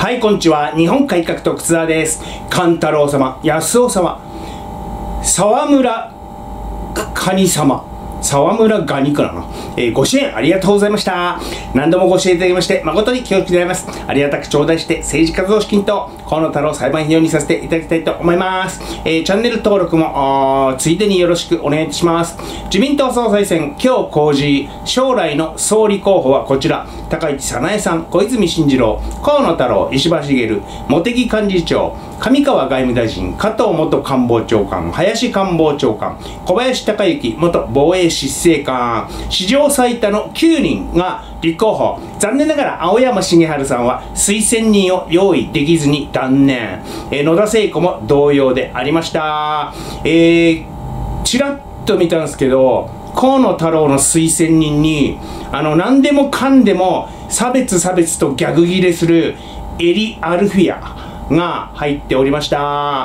はい、こんにちは。日本改革特ツアーです。勘太郎様、安尾様、沢村カニ様、沢村ガニクなの、ご支援ありがとうございました。何度もご支援いただきまして誠に恐縮でございます。ありがたく頂戴して政治活動資金と河野太郎裁判費用にさせていただきたいと思います。チャンネル登録もついでによろしくお願いします。自民党総裁選今日公示、将来の総理候補はこちら。高市早苗さん、小泉進次郎、河野太郎、石破茂、茂木幹事長、上川外務大臣、加藤元官房長官、林官房長官、小林鷹之元防衛執政官、史上最多の9人が立候補。残念ながら青山茂春さんは推薦人を用意できずに断念。野田聖子も同様でありました。ちらっと見たんですけど、河野太郎の推薦人に何でもかんでも差別とギャグ切れするエリ・アルフィアが入っておりました。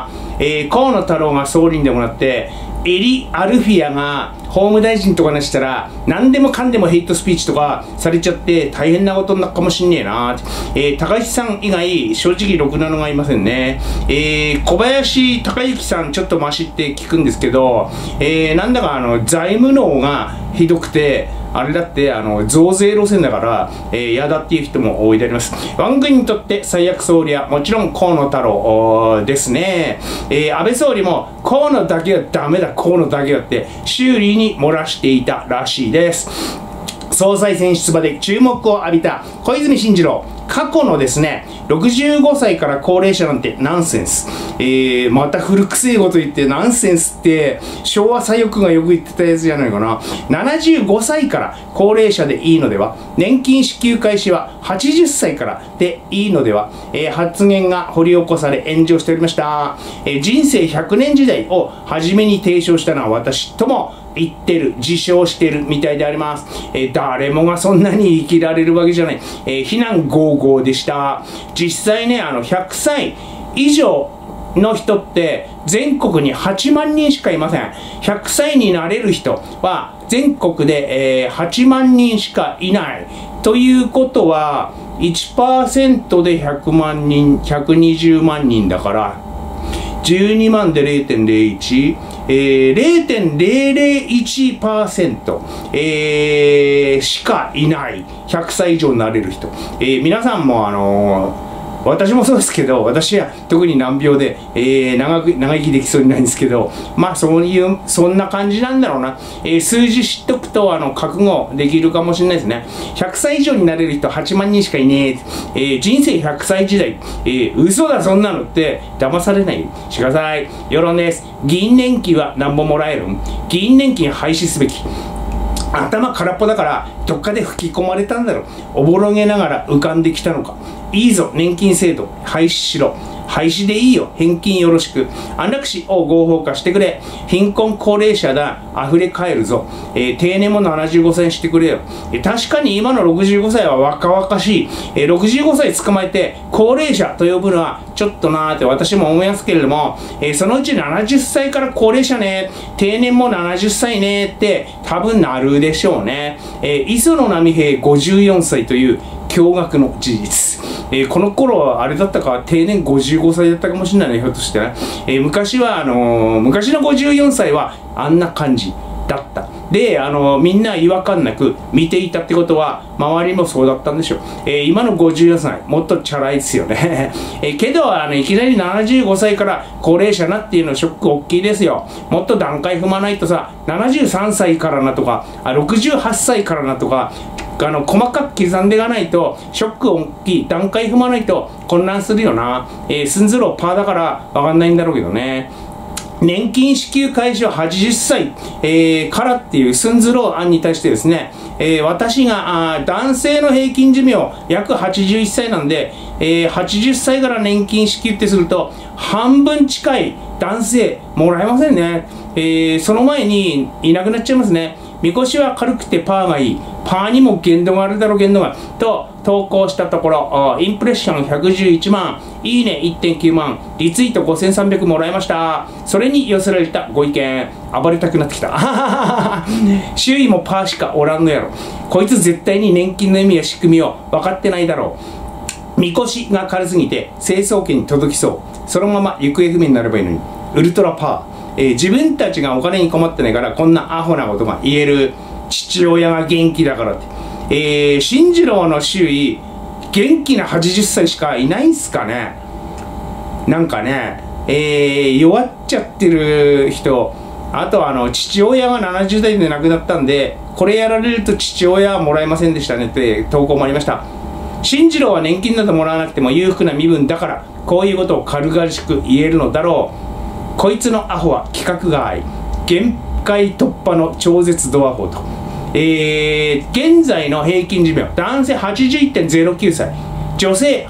河野太郎が総理にでもなってエリ・アルフィアが法務大臣とかにしたら何でもかんでもヘイトスピーチとかされちゃって大変なことになるかもしんねえな。高市さん以外正直ろくなのがいませんね。小林鷹之さんちょっとマシって聞くんですけど、なんだか財務能がひどくて、あれだって増税路線だから嫌だっていう人も多いであります。我が国にとって最悪総理はもちろん河野太郎ですね。安倍総理も河野だけはダメだ、河野だけはって修理に漏らしていたらしいです。総裁選出馬で注目を浴びた小泉進次郎、過去のですね65歳から高齢者なんてナンセンス。また古くせえこと言って、ナンセンスって昭和左翼がよく言ってたやつじゃないかな。75歳から高齢者でいいのでは、年金支給開始は80歳からでいいのでは、発言が掘り起こされ炎上しておりました。人生100年時代を初めに提唱したのは私とも言ってる、自称してるみたいであります。誰もがそんなに生きられるわけじゃない。非難合々でした。実際ね、100歳以上の人って全国に8万人しかいません。100歳になれる人は全国で、8万人しかいない。ということは 1% で100万人、120万人だから12万で 0.01、0.001%、しかいない100歳以上になれる人。皆さんも私もそうですけど、私は特に難病で、長生きできそうにないんですけど、まあそんな感じなんだろうな。数字知っとくと覚悟できるかもしれないですね。100歳以上になれる人8万人しかいねえ。人生100歳時代、嘘だそんなのって騙されないしてください。世論です。議員年金は何本もらえる？議員年金廃止すべき。頭空っぽだからどっかで吹き込まれたんだろう。おぼろげながら浮かんできたのか。いいぞ、年金制度廃止しろ。廃止でいいよ、返金よろしく。安楽死を合法化してくれ。貧困高齢者だ、溢れ返るぞ。定年も75歳にしてくれよ。確かに今の65歳は若々しい。65歳捕まえて高齢者と呼ぶのはちょっとなーって私も思いますけれども、そのうち70歳から高齢者ね、定年も70歳ねって多分なるでしょうね。磯野波平54歳という驚愕の事実。この頃はあれだったか、定年55歳だったかもしれないね、ひょっとしてね。昔の54歳はあんな感じだった。で、みんな違和感なく見ていたってことは、周りもそうだったんでしょう。今の54歳、もっとチャラいですよね。けど、いきなり75歳から高齢者なっていうのはショック大きいですよ。もっと段階踏まないとさ、73歳からなとか、68歳からなとか、細かく刻んでいかないとショック大きい。段階踏まないと混乱するよな。寸ズロパーだから分かんないんだろうけどね。年金支給開始は80歳、からっていう寸ズロ案に対してですね、私が男性の平均寿命約81歳なんで、80歳から年金支給ってすると半分近い男性もらえませんね。その前にいなくなっちゃいますね。みこしは軽くてパーがいい。パーにも限度があるだろう、限度が。と投稿したところ、インプレッション111万、いいね 1.9 万、リツイート5300もらいました。それに寄せられたご意見、暴れたくなってきた。周囲もパーしかおらんのやろ。こいつ絶対に年金の意味や仕組みを分かってないだろう。 みこしが軽すぎて成層圏に届きそう。そのまま行方不明になればいいのに。ウルトラパワー。自分たちがお金に困ってないからこんなアホなことが言える。父親が元気だからって。進次郎の周囲、元気な80歳しかいないんすかね。なんかね、弱っちゃってる人、あと父親が70代で亡くなったんで、これやられると父親はもらえませんでしたねって投稿もありました。進次郎は年金などもらわなくても裕福な身分だから、こういうことを軽々しく言えるのだろう。こいつのアホは規格外。限界突破の超絶ドアホと。現在の平均寿命、男性 81.09 歳、女性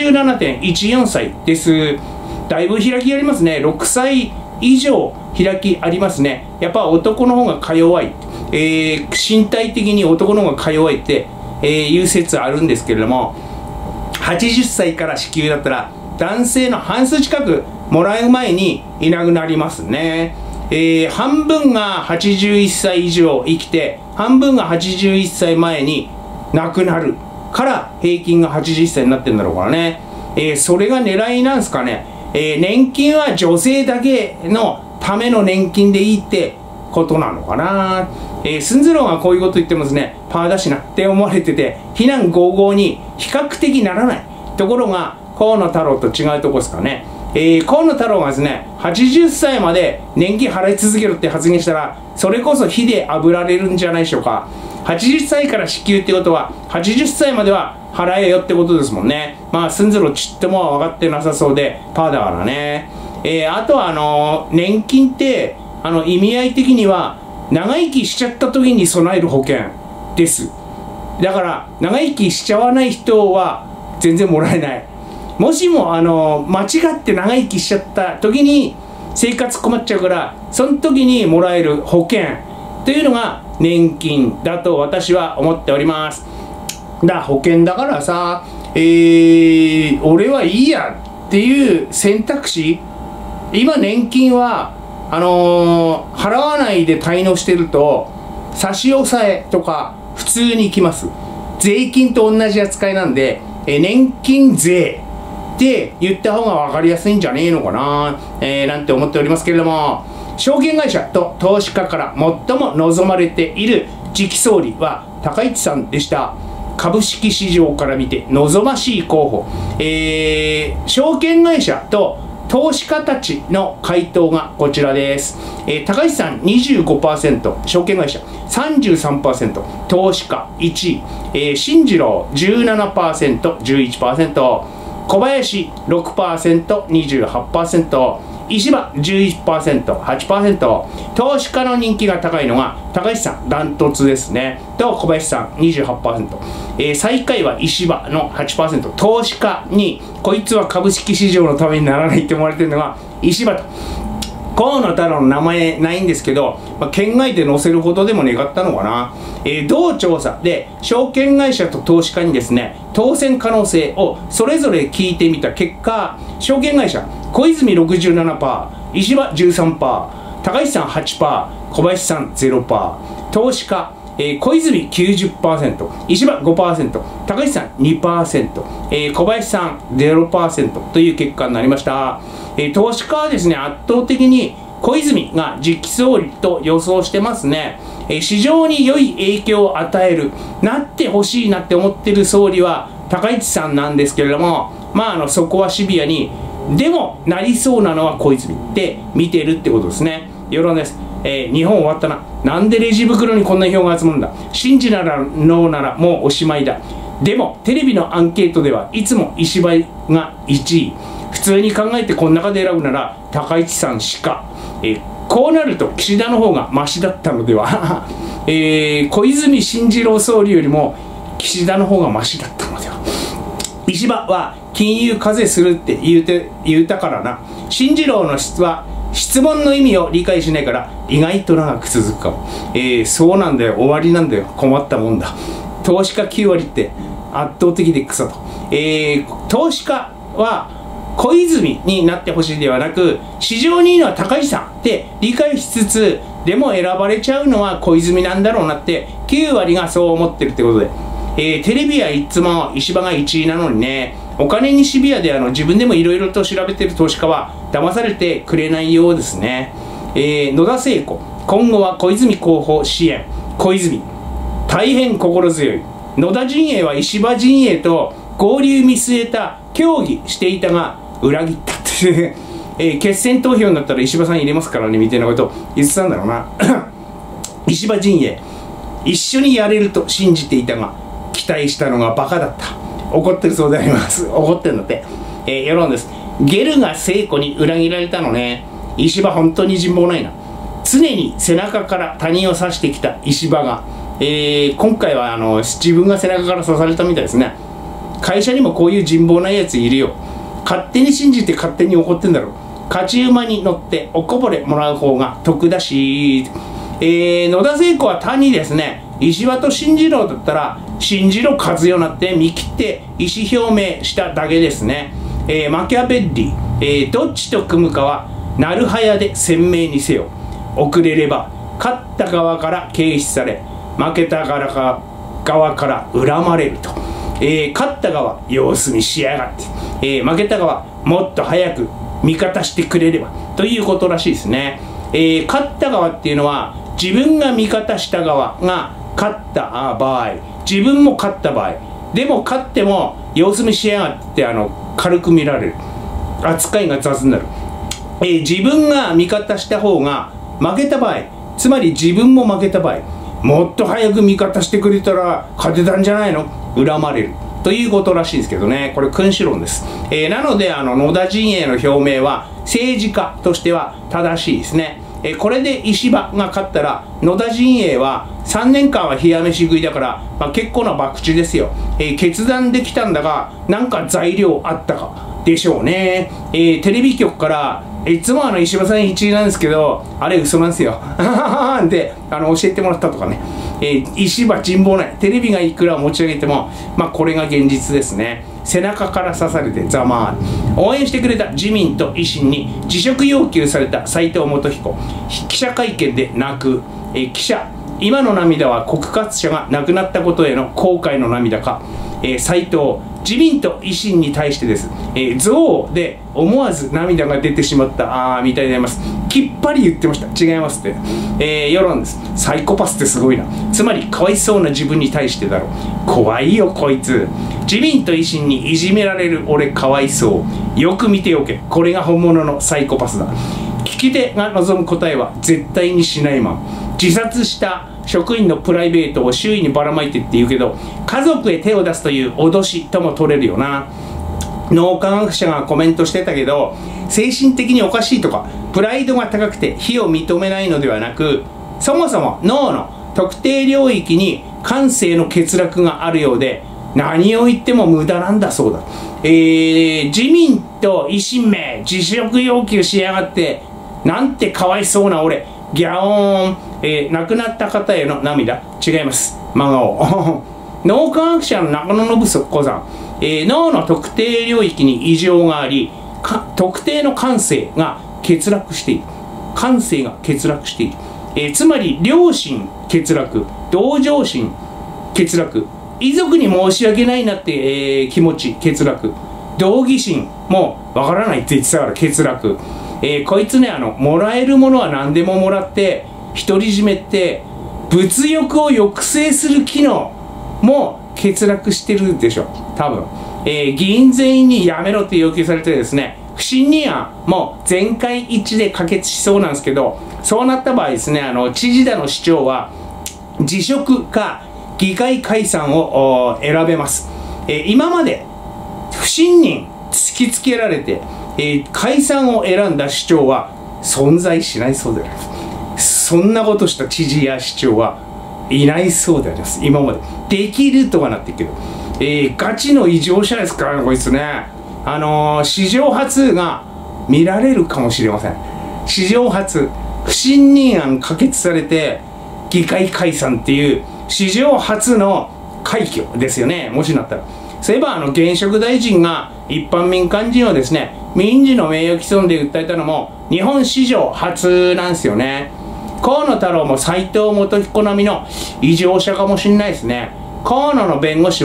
87.14 歳です。だいぶ開きありますね。6歳以上開きありますね。やっぱ男の方がか弱い。身体的に男の方がか弱いっていう説あるんですけれども、80歳から支給だったら男性の半数近くもらう前にいなくなりますね。半分が81歳以上生きて、半分が81歳前に亡くなるから平均が80歳になってるんだろうからね。それが狙いなんですかね。年金は女性だけのための年金でいいってことなのかな。寸次郎がこういうこと言ってますね。パーだしなって思われてて、非難合々に比較的ならないところが河野太郎と違うところですかね。河野太郎がですね、80歳まで年金払い続けるって発言したら、それこそ火で炙られるんじゃないでしょうか。80歳から支給ってことは、80歳までは払えよってことですもんね。まあ、寸次郎ちっとも分かってなさそうで、パーだからね。あとは年金って、意味合い的には、長生きしちゃった時に備える保険です。だから、長生きしちゃわない人は全然もらえない。もしも間違って長生きしちゃった時に生活困っちゃうから、その時にもらえる保険というのが年金だと私は思っております。保険だからさ、俺はいいやっていう選択肢、今年金は払わないで滞納してると差し押さえとか普通に来ます。税金と同じ扱いなんで、年金税って言った方が分かりやすいんじゃねえのかな、なんて思っておりますけれども、証券会社と投資家から最も望まれている次期総理は高市さんでした。株式市場から見て望ましい候補、証券会社と投資家たちの回答がこちらです。高市さん 25%、証券会社 33%、投資家1位、進次郎 17%、11%、小林 6%、28%、石破 11%、8%、投資家の人気が高いのが高市さんダントツですね。と小林さん 28%、最下位は石破の 8%、投資家にこいつは株式市場のためにならないって思われてるのが石破と。河野太郎の名前ないんですけど、県外で載せるほどでも願ったのかな。同調査で証券会社と投資家にですね、当選可能性をそれぞれ聞いてみた結果、証券会社小泉 67%、石破 13%、高市さん 8%、小林さん 0%、投資家小泉 90%、石破 5%、高市さん 2%、小林さん 0% という結果になりました。投資家はですね、圧倒的に小泉が次期総理と予想してますね。市場に良い影響を与える、なってほしいなって思ってる総理は高市さんなんですけれども、そこはシビアに、でもなりそうなのは小泉って見てるってことですね。世論です。日本終わったな。なんでレジ袋にこんな票が集まるんだ。信じならノーならもうおしまいだ。でもテレビのアンケートではいつも石破が1位。普通に考えてこの中で選ぶなら高市さんしか。こうなると岸田の方がマシだったのでは、小泉進次郎総理よりも岸田の方がマシだったのでは。石破は金融課税するって言うたからな。進次郎の質問の意味を理解しないから意外と長く続くかも。そうなんだよ、終わりなんだよ、困ったもんだ。投資家9割って圧倒的で草と。投資家は小泉になってほしいではなく、市場にいいのは高市さんって理解しつつ、でも選ばれちゃうのは小泉なんだろうなって9割がそう思ってるってことで、テレビはいつも石破が1位なのにね、 お金にシビアで自分でもいろいろと調べてる投資家は騙されてくれないようですね。野田聖子、今後は小泉候補支援。小泉、大変心強い。野田陣営は石破陣営と合流見据えた協議していたが裏切ったっていう決選投票になったら石破さん入れますからねみたいなことを言ってたんだろうな石破陣営、一緒にやれると信じていたが期待したのがバカだった。怒ってるそうであります。怒ってるんだって。世論です。ゲルが聖子に裏切られたのね。石破本当に人望ないな。常に背中から他人を刺してきた石破が、今回は自分が背中から刺されたみたいですね。会社にもこういう人望ないやついるよ。勝手に信じて勝手に怒ってんだろう。勝ち馬に乗っておこぼれもらう方が得だし、野田聖子は単にですね、石破と進次郎だったら進次郎和代なって見切って意思表明しただけですね。マキャベッリ、どっちと組むかはなるはやで鮮明にせよ。遅れれば勝った側から軽視され負けた側から恨まれると。勝った側様子見しやがって、負けた側もっと早く味方してくれればということらしいですね。勝った側っていうのは自分が味方した側が勝った場合、自分も勝った場合でも勝っても様子見しやがって軽く見られる、扱いが雑になる。自分が味方した方が負けた場合、つまり自分も負けた場合、もっと早く味方してくれたら勝てたんじゃないの、恨まれるということらしいですけどね。これ君主論です。なので野田陣営の表明は政治家としては正しいですね。これで石破が勝ったら野田陣営は3年間は冷や飯食いだから、結構な博打ですよ。決断できたんだがなんか材料あったかでしょうね。テレビ局からいつも石破さん1位なんですけどあれ嘘なんですよで教えてもらったとかね。石破人望ない、テレビがいくら持ち上げてもこれが現実ですね。背中から刺されてざまある。応援してくれた自民と維新に辞職要求された斉藤元彦、記者会見で泣く。記者、今の涙は告発者が亡くなったことへの後悔の涙か。斉藤、自民と維新に対してです。憎悪で思わず涙が出てしまったみたいになります。きっぱり言ってました。違いますって。世論です。サイコパスってすごいな。つまりかわいそうな自分に対してだろう。怖いよこいつ。自民と維新にいじめられる俺かわいそう。よく見ておけ。これが本物のサイコパスだ。聞き手が望む答えは絶対にしないまん。自殺した職員のプライベートを周囲にばらまいてって言うけど、家族へ手を出すという脅しとも取れるよな。脳科学者がコメントしてたけど、精神的におかしいとかプライドが高くて非を認めないのではなく、そもそも脳の特定領域に感性の欠落があるようで、何を言っても無駄なんだそうだ。自民と維新名辞職要求しやがって、なんてかわいそうな俺、ギャオーン。亡くなった方への涙、違います、真顔脳科学者の中野信子さん、脳の特定領域に異常があり、特定の感性が欠落している。感性が欠落している。つまり良心欠落、同情心欠落、遺族に申し訳ないなって、気持ち欠落、同義心もわからないって言ってたから欠落。こいつね、もらえるものは何でももらって独り占めって物欲を抑制する機能も欠落してるでしょ多分。議員全員に辞めろって要求されてですね、不信任案も全会一致で可決しそうなんですけど、そうなった場合ですね、知事だの市長は辞職か議会解散を選べます。今まで不信任突きつけられて、解散を選んだ市長は存在しないそうであります。そんなことした知事や市長はいないそうであります。今までできるとかなってるけど、ガチの異常者ですからねこいつね。史上初が見られるかもしれません。史上初不信任案可決されて議会解散っていう史上初の快挙ですよね、もしなったら。そういえば現職大臣が一般民間人をですね、民事の名誉毀損で訴えたのも日本史上初なんですよね。河野太郎も斉藤元彦並みの異常者かもしれないですね。河野の弁護士は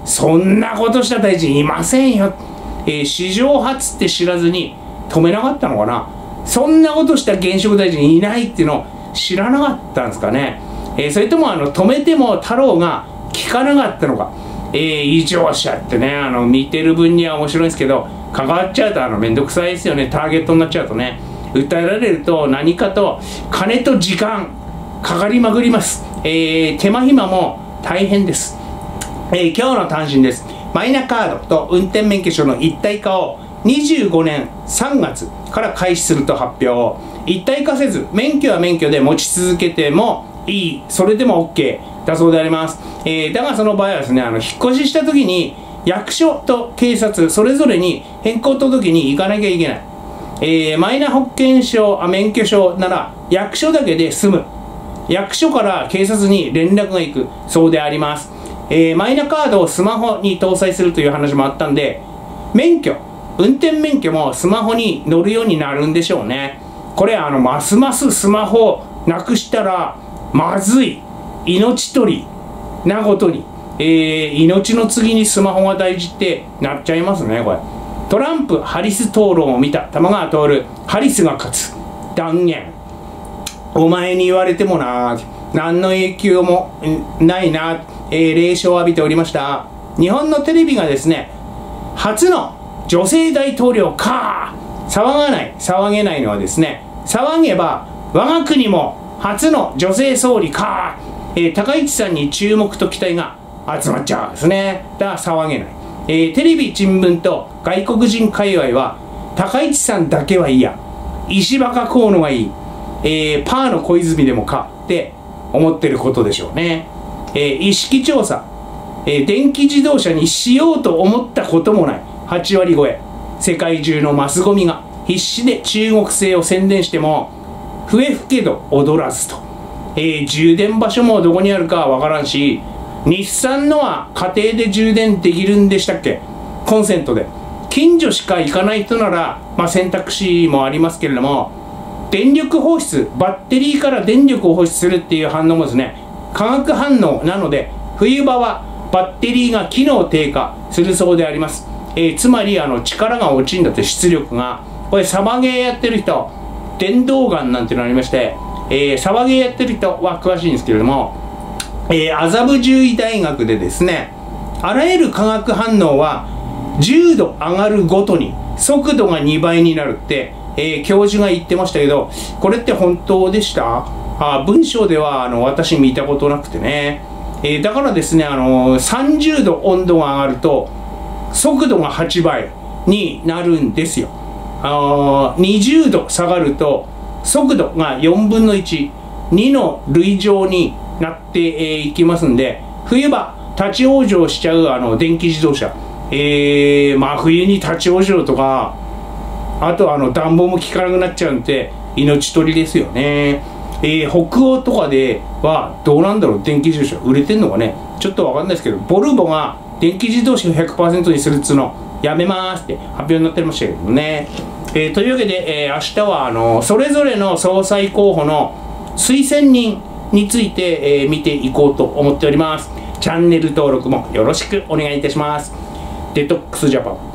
そんなことした大臣いませんよ。史上初って知らずに止めなかったのかな。そんなことした現職大臣いないっていうのを知らなかったんですかね。それとも止めても太郎が聞かなかったのか。異常者ってね、見てる分には面白いんですけど、関わっちゃうとめんどくさいですよね。ターゲットになっちゃうとね。訴えられると何かと金と時間かかりまくります。手間暇も大変です。今日の単身です。マイナカードと運転免許証の一体化を25年3月から開始すると発表。一体化せず、免許は免許で持ち続けてもいい、それでも OK だそうであります。だがその場合はですね、引っ越しした時に役所と警察それぞれに変更届に行かなきゃいけない。マイナ保険証、免許証なら役所だけで済む。役所から警察に連絡が行くそうであります。マイナカードをスマホに搭載するという話もあったんで、運転免許もスマホに乗るようになるんでしょうね。これますますスマホなくしたらまずい、命取りなことに、命の次にスマホが大事ってなっちゃいますね。これトランプ・ハリス討論を見た玉川徹、ハリスが勝つ断言。お前に言われてもな、何の影響もないな、冷笑を浴びておりました。日本のテレビがですね、初の女性大統領か騒げないのはですね、騒げば我が国も初の女性総理か、高市さんに注目と期待が集まっちゃうんですね。だから騒げない。テレビ新聞と外国人界隈は高市さんだけはいいや、石破か河野がいい、パーの小泉でもかって思ってることでしょうね。意識調査、電気自動車にしようと思ったこともない8割超え。世界中のマスゴミが必死で中国製を宣伝しても笛吹けど踊らずと。充電場所もどこにあるかわからんし、日産のは家庭で充電できるんでしたっけ、コンセントで。近所しか行かない人なら、選択肢もありますけれども、電力放出、バッテリーから電力を放出するっていう反応もですね、化学反応なので、冬場はバッテリーが機能低下するそうであります。つまり力が落ちるんだって、出力が。これサバゲーやってる人、電動ガンなんてのありまして、サバゲーやってる人は詳しいんですけれども、麻布獣医大学でですね、あらゆる化学反応は10度上がるごとに速度が2倍になるって、教授が言ってましたけど、これって本当でした？文章では私見たことなくてね。だからですね、30度温度が上がると速度が8倍になるんですよ。20度下がると速度が4分の1、2の類乗になっていきますんで、冬場立ち往生しちゃう電気自動車、冬に立ち往生とか、あと暖房も効かなくなっちゃうんで命取りですよね。北欧とかではどうなんだろう、電気自動車売れてんのかね、ちょっとわかんないですけど、ボルボが電気自動車を 100% にするっつうのやめますって発表になってましたけどね。というわけで、明日はそれぞれの総裁候補の推薦人について、見ていこうと思っております。チャンネル登録もよろしくお願いいたします。デトックスジャパン。